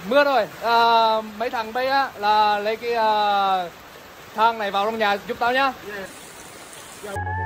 Mưa rồi. Mấy thằng bây á là lấy cái thang này vào trong nhà giúp tao nhá. Yeah.